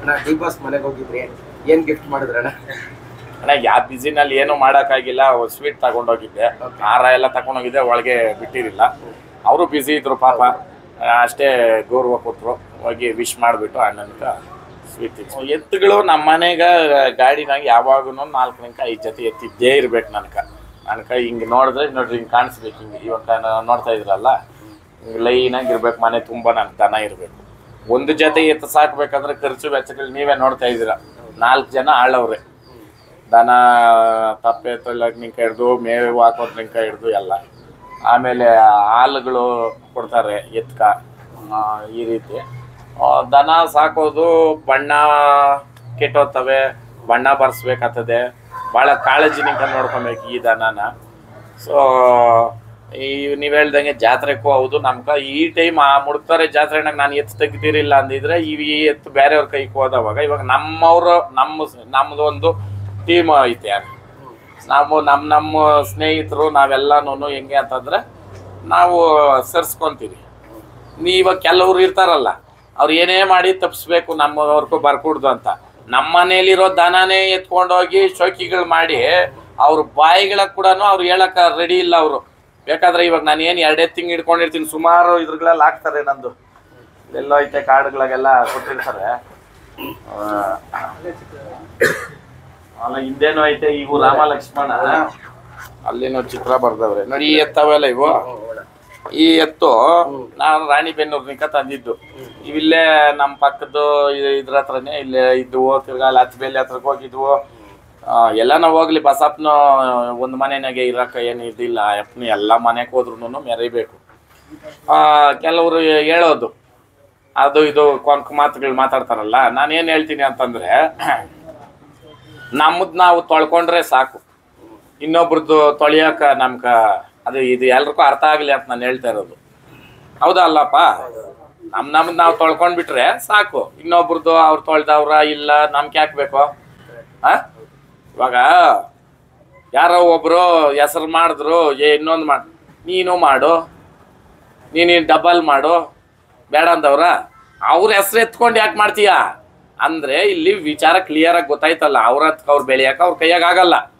ಅಣ್ಣ D boss ಮನೆಗೆ ಹೋಗಿದ್ರಿ, ಏನ್ ಗಿಫ್ಟ್ ಮಾಡಿದ್ರಣ್ಣ? ಅಣ್ಣ ಯಾವ ಬಿಸಿನಲ್ಲಿ ಏನು ಮಾಡೋಕ್ಕಾಗಿಲ್ಲ, ಸ್ವೀಟ್ ತಗೊಂಡೋಗಿದ್ದೆ, ಹಾರ ಎಲ್ಲ ತಗೊಂಡೋಗಿದ್ದೆ, ಒಳಗೆ ಬಿಟ್ಟಿರಲಿಲ್ಲ. ಅವರು ಬ್ಯುಸಿ ಇದ್ರು ಪಾಪ, ಅಷ್ಟೇ ಗೌರವ ಕೊಟ್ಟರು. ಹೋಗಿ ವಿಶ್ ಮಾಡಿಬಿಟ್ಟು ಅಣ್ಣನ್ಗೆ ಸ್ವೀಟ್ ಇತ್ತು. ಎತ್ತುಗಳು ನಮ್ಮ ಮನೆಗೆ ಗಾಡಿನಾಗ ಯಾವಾಗೂ 4-5 ಜೊತೆ ಎತ್ತಿದ್ದೇ ಇರ್ಬೇಕು. ನನಗೆ ಹಿಂಗೆ ನೋಡಿದ್ರೆ ನೋಡ್ರಿ, ಹಿಂಗೆ ಕಾಣಿಸ್ಬೇಕು. ಹಿಂಗೆ ಇವಾಗ ನೋಡ್ತಾ ಇದ್ರಲ್ಲ, ಹಿಂಗೆ ಲೈನಾಗಿ ಇರ್ಬೇಕು. ಮನೆ ತುಂಬ ನನಗೆ ದನ ಇರಬೇಕು. ಒಂದು ಜೊತೆ ಎತ್ತು ಸಾಕ್ಬೇಕಂದ್ರೆ ಖರ್ಚು ವೆಚ್ಚಗಳು ನೀವೇ ನೋಡ್ತಾ ಇದ್ದೀರ. 4 ಜನ ಆಳವ್ರೆ. ದನ ತಪ್ಪೆ ತೊಳ್ಳೋಕೆ ಹಿಡ್ದು, ಮೇವು ಹಾಕೋದ್ನಿಂಕ ಹಿಡ್ದು ಎಲ್ಲ. ಆಮೇಲೆ ಹಾಲುಗಳು ಕೊಡ್ತಾರೆ ಎತ್ಕ. ಈ ರೀತಿ ದನ ಸಾಕೋದು, ಬಣ್ಣ ಕೆಟ್ಟೋಗ್ತವೆ, ಬಣ್ಣ ಬರ್ಸ್ಬೇಕಾಗ್ತದೆ, ಭಾಳ ಕಾಳಜಿನಿಂದ ನೋಡ್ಕೊಬೇಕು ಈ ದನನ. ಸೊ ಈ ನೀವು ಹೇಳ್ದಂಗೆ ಜಾತ್ರೆಗೂ ಹೌದು, ನಮ್ಗೆ ಈ ಟೈಮ್ ಮುಡ್ತಾರೆ ಜಾತ್ರೆನಾಗ ನಾನು ಎತ್ತು ತೆಗಿತೀರಿಲ್ಲ ಅಂದಿದ್ರೆ ಈ ಎತ್ತು ಬೇರೆಯವ್ರ ಕೈಗೆ ಹೋದವಾಗ, ಇವಾಗ ನಮ್ಮವರು ನಮ್ಮದು ಒಂದು ಟೀಮ್ ಐತೆ. ನಾವು ನಮ್ಮ ಸ್ನೇಹಿತರು ನಾವೆಲ್ಲನೂ ಹೆಂಗೆ ಅಂತಂದರೆ ನಾವು ಸರಿಸ್ಕೊತೀವಿ. ಇವಾಗ ಕೆಲವ್ರು ಇರ್ತಾರಲ್ಲ, ಅವ್ರು ಏನೇ ಮಾಡಿ ತಪ್ಪಿಸ್ಬೇಕು, ನಮ್ಮವ್ರಿಗೂ ಬರ್ಕೂಡ್ದು ಅಂತ. ನಮ್ಮ ಮನೇಲಿರೋ ದನನೇ ಎತ್ಕೊಂಡೋಗಿ ಶೋಕಿಗಳು ಮಾಡಿ ಅವ್ರ ಬಾಯಿಗಳ ಕೂಡ ಅವ್ರು ಹೇಳಕ್ಕೆ ರೆಡಿ ಇಲ್ಲ. ಅವರು ಬೇಕಾದ್ರೆ ಇವಾಗ ನಾನು ಏನು 2 ತಿಂಗಳು ಹಿಡ್ಕೊಂಡಿರ್ತೀನಿ, ಸುಮಾರು ಇದ್ರಗಳೆಲ್ಲ ಹಾಕ್ತಾರೆ. ನಂದು ಎಲ್ಲೋ ಐತೆ ಕಾರ್ಡ್ಗಳಿಗೆಲ್ಲ ಕೊಟ್ಟಿರ್ತಾರೆ. ಅಲ್ಲ ಹಿಂದೇನು ಐತೆ, ಇವು ರಾಮ ಲಕ್ಷ್ಮಣ ಅಲ್ಲೇನೋ ಚಿತ್ರ ಬರ್ದವ್ರೆ ನೋಡಿ. ಈ ಎತ್ತವೆಲ್ಲ ಇವು, ಈ ಎತ್ತು ನಾನು ರಾಣಿಬೆನ್ನೂರ್ನಿಕ ತಂದಿದ್ದು. ಇವಿಲ್ಲೇ ನಮ್ಮ ಪಕ್ಕದ್ದು ಇದ್ರ ಹತ್ರನೇ ಇಲ್ಲೇ ಇದ್ವು. ತಿರ್ಗಾ ಲಚ್ಚಬೇಲಿ ಹತ್ರಕ್ಕೆ ಹೋಗಿದ್ವು. ಎಲ್ಲಾನ ಹೋಗ್ಲಿ, ಬಸಪ್ಪನ ಒಂದು ಮನೆಯಾಗೆ ಇರೋಕೆ ಏನು ಇದಿಲ್ಲ. ಅಪ್ಪನ ಎಲ್ಲ ಮನೆಗೆ ಹೋದ್ರೂ ಮೆರಿಬೇಕು. ಕೆಲವರು ಹೇಳೋದು ಅದು ಇದು ಕೊಂಕ ಮಾತುಗಳು ಮಾತಾಡ್ತಾರಲ್ಲ. ನಾನೇನು ಹೇಳ್ತೀನಿ ಅಂತಂದರೆ, ನಮ್ಮದು ನಾವು ತೊಳ್ಕೊಂಡ್ರೆ ಸಾಕು, ಇನ್ನೊಬ್ರದ್ದು ತೊಳಿಯೋಕೆ ನಮ್ಗೆ ಅದು ಇದು ಎಲ್ರಿಗೂ ಅರ್ಥ ಆಗಲಿ ಅಂತ ನಾನು ಹೇಳ್ತಾ ಇರೋದು. ಹೌದಾ ಅಲ್ಲಪ್ಪ? ನಮ್ಮದು ನಾವು ತೊಳ್ಕೊಂಡ್ಬಿಟ್ರೆ ಸಾಕು, ಇನ್ನೊಬ್ರದ್ದು ಅವ್ರು ತೊಳ್ದವ್ರ ಇಲ್ಲ ನಮ್ಗೆ ಹಾಕ್ಬೇಕು. ಇವಾಗ ಯಾರೋ ಒಬ್ಬರು ಹೆಸರು ಮಾಡಿದ್ರು, ಇನ್ನೊಂದು ಮಾಡಿ, ನೀನು ಮಾಡು, ನೀನು ಡಬಲ್ ಮಾಡು ಬೇಡ ಅಂದವ್ರ, ಅವ್ರ ಹೆಸ್ರು ಎತ್ಕೊಂಡು ಯಾಕೆ ಮಾಡ್ತೀಯ ಅಂದರೆ ಇಲ್ಲಿ ವಿಚಾರ ಕ್ಲಿಯರಾಗಿ ಗೊತ್ತಾಯ್ತಲ್ಲ. ಅವ್ರ ಬೆಳೆಯೋಕೆ ಅವ್ರ ಕೈಯಾಗ ಆಗಲ್ಲ.